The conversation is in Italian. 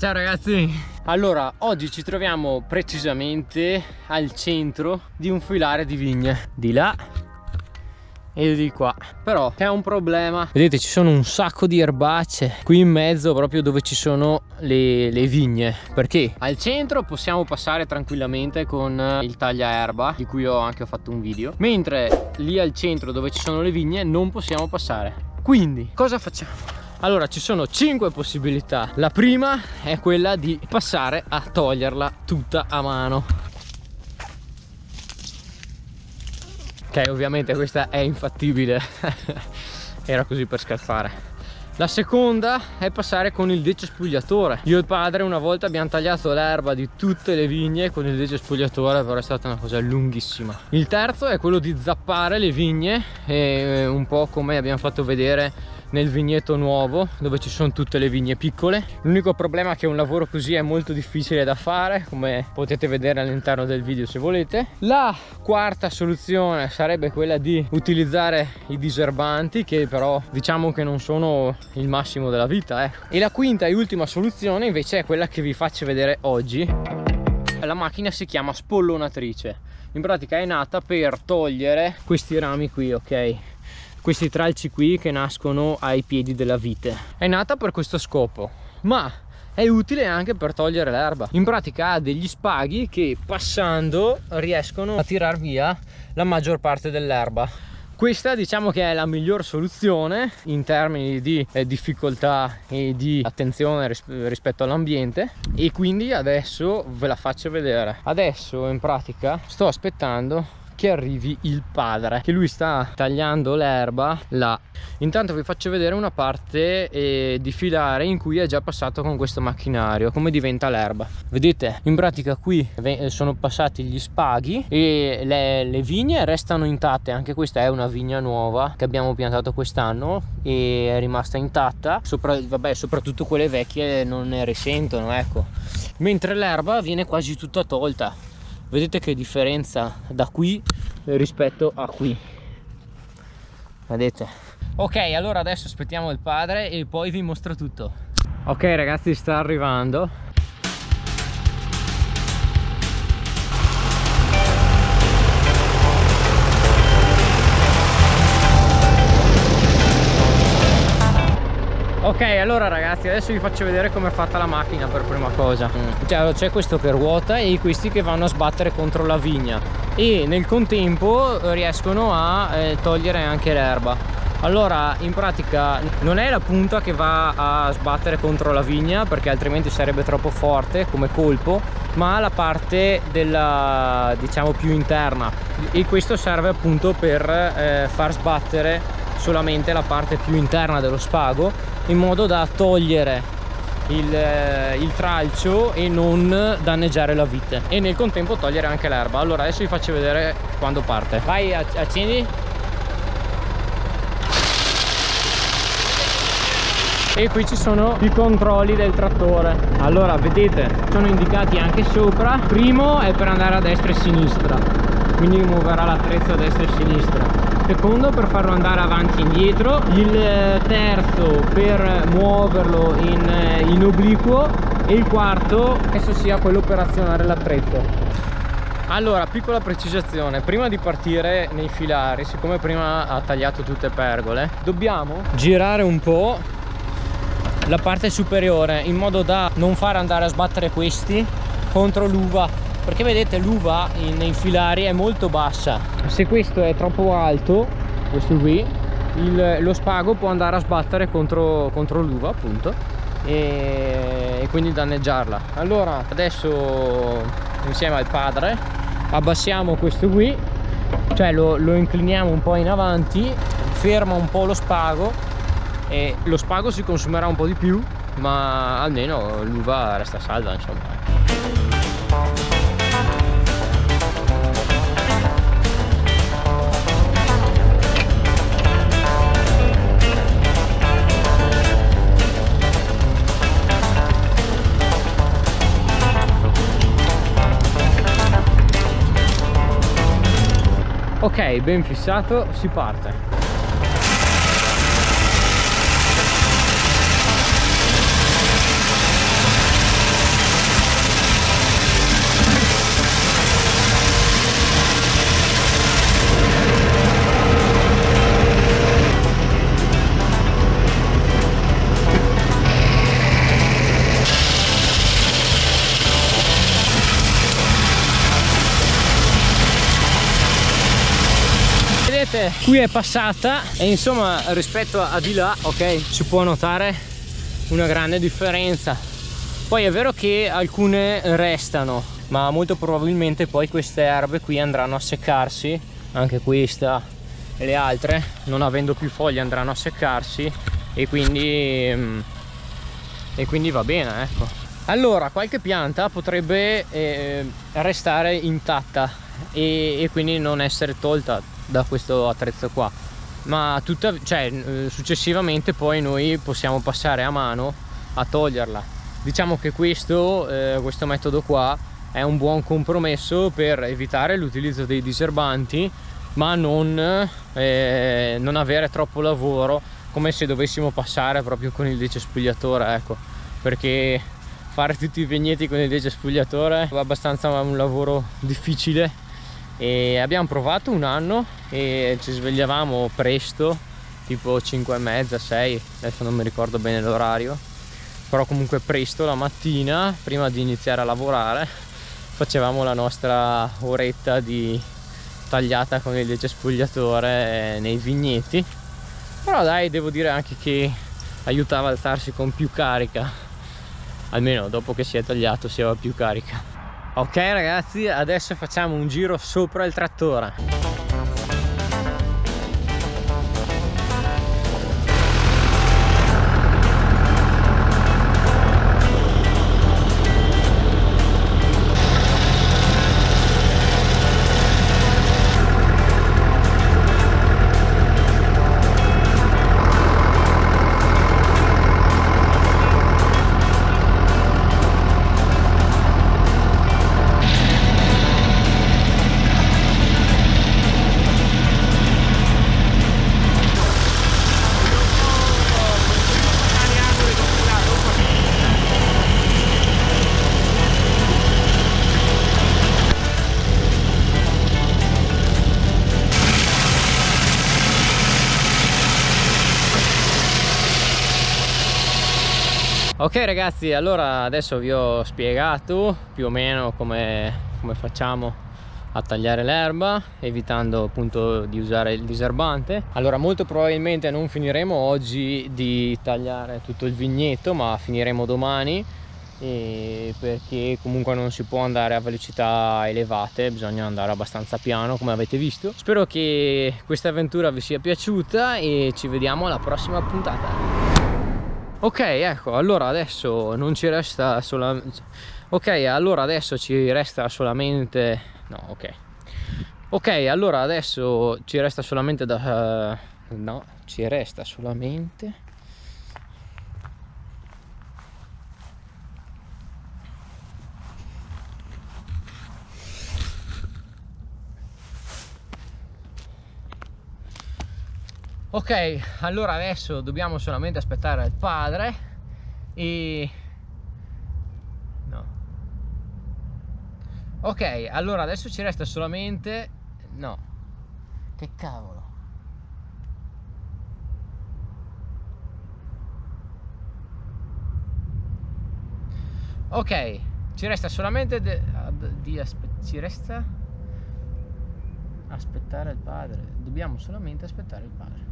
Ciao ragazzi! Allora, oggi ci troviamo precisamente al centro di un filare di vigne, di là e di qua. Però c'è un problema, vedete, ci sono un sacco di erbacce qui in mezzo, proprio dove ci sono le vigne, perché al centro possiamo passare tranquillamente con il tagliaerba, di cui ho anche fatto un video, mentre lì al centro dove ci sono le vigne non possiamo passare. Quindi cosa facciamo? Allora, ci sono 5 possibilità. La prima è quella di passare a toglierla tutta a mano. Ok, ovviamente questa è infattibile. Era così per scherzare. La seconda è passare con il decespugliatore. Io e il padre una volta abbiamo tagliato l'erba di tutte le vigne con il decespugliatore, però è stata una cosa lunghissima. Il terzo è quello di zappare le vigne, un po' come abbiamo fatto vedere nel vigneto nuovo, dove ci sono tutte le vigne piccole. L'unico problema è che un lavoro così è molto difficile da fare, come potete vedere all'interno del video se volete. La quarta soluzione sarebbe quella di utilizzare i diserbanti, che però diciamo che non sono il massimo della vita, ecco. E la quinta e ultima soluzione invece è quella che vi faccio vedere oggi. La macchina si chiama spollonatrice. In pratica è nata per togliere questi rami qui, ok? Questi tralci qui che nascono ai piedi della vite. È nata per questo scopo, ma è utile anche per togliere l'erba. In pratica ha degli spaghi che passando riescono a tirar via la maggior parte dell'erba. Questa diciamo che è la miglior soluzione in termini di difficoltà e di attenzione rispetto all'ambiente, e quindi adesso ve la faccio vedere. Adesso in pratica sto aspettando che arrivi il padre, che lui sta tagliando l'erba là. Intanto vi faccio vedere una parte di filare in cui è già passato con questo macchinario, come diventa l'erba. Vedete, in pratica qui sono passati gli spaghi e le vigne restano intatte. Anche questa è una vigna nuova che abbiamo piantato quest'anno e è rimasta intatta. Vabbè, soprattutto quelle vecchie non ne risentono, ecco. Mentre l'erba viene quasi tutta tolta. Vedete che differenza da qui rispetto a qui, vedete? Ok, allora adesso aspettiamo il padre e poi vi mostro tutto. Ok ragazzi, sta arrivando. Ok, allora ragazzi, adesso vi faccio vedere come è fatta la macchina per prima cosa. C'è questo che ruota e questi che vanno a sbattere contro la vigna, e nel contempo riescono a togliere anche l'erba. Allora in pratica non è la punta che va a sbattere contro la vigna, perché altrimenti sarebbe troppo forte come colpo, ma la parte della, diciamo, più interna, e questo serve appunto per far sbattere solamente la parte più interna dello spago, in modo da togliere il tralcio e non danneggiare la vite, e nel contempo togliere anche l'erba. Allora adesso vi faccio vedere quando parte. Vai, accendi. E qui ci sono i controlli del trattore. Allora vedete, sono indicati anche sopra. Primo è per andare a destra e sinistra, quindi muoverà l'attrezzo a destra e sinistra. Secondo per farlo andare avanti e indietro. Il terzo per muoverlo in obliquo. E il quarto penso sia quello per azionare l'attrezzo. Allora, piccola precisazione: prima di partire nei filari, siccome prima ha tagliato tutte pergole, dobbiamo girare un po' la parte superiore, in modo da non far andare a sbattere questi contro l'uva, perché vedete l'uva nei filari è molto bassa. Se questo è troppo alto, questo qui, lo spago può andare a sbattere contro l'uva appunto, e quindi danneggiarla. Allora adesso insieme al padre abbassiamo questo qui, cioè lo incliniamo un po' in avanti, ferma un po' lo spago, e lo spago si consumerà un po' di più, ma almeno l'uva resta salva, insomma. Ok, ben fissato, si parte. vedete qui è passata e insomma rispetto a di là, ok, si può notare una grande differenza. Poi è vero che alcune restano, ma molto probabilmente poi queste erbe qui andranno a seccarsi, anche questa e le altre, non avendo più foglie, andranno a seccarsi e quindi va bene, ecco. Allora qualche pianta potrebbe restare intatta e quindi non essere tolta da questo attrezzo qua, ma successivamente poi noi possiamo passare a mano a toglierla. Diciamo che questo metodo qua è un buon compromesso per evitare l'utilizzo dei diserbanti, ma non avere troppo lavoro, come se dovessimo passare proprio con il decespugliatore, ecco, perché fare tutti i vigneti con il decespugliatore è abbastanza un lavoro difficile. E abbiamo provato un anno e ci svegliavamo presto, tipo 5 e mezza, 6, adesso non mi ricordo bene l'orario, però comunque presto la mattina, prima di iniziare a lavorare, facevamo la nostra oretta di tagliata con il decespugliatore nei vigneti. Però dai, devo dire anche che aiutava a alzarsi con più carica, almeno dopo che si è tagliato si aveva più carica. Ok ragazzi, adesso facciamo un giro sopra il trattore. Ok ragazzi, allora adesso vi ho spiegato più o meno come facciamo a tagliare l'erba, evitando appunto di usare il diserbante. Allora molto probabilmente non finiremo oggi di tagliare tutto il vigneto, ma finiremo domani, perché comunque non si può andare a velocità elevate, bisogna andare abbastanza piano come avete visto. Spero che questa avventura vi sia piaciuta e ci vediamo alla prossima puntata. Ok, ecco, allora adesso non ci resta solamente... Ok, allora adesso ci resta solamente... No, ok. Ok, allora adesso ci resta solamente da... No, ci resta solamente... Ok, allora adesso dobbiamo solamente aspettare il padre e... No. Ok, allora adesso ci resta solamente... No. Che cavolo. Ok, ci resta solamente ci resta aspettare il padre. Dobbiamo solamente aspettare il padre.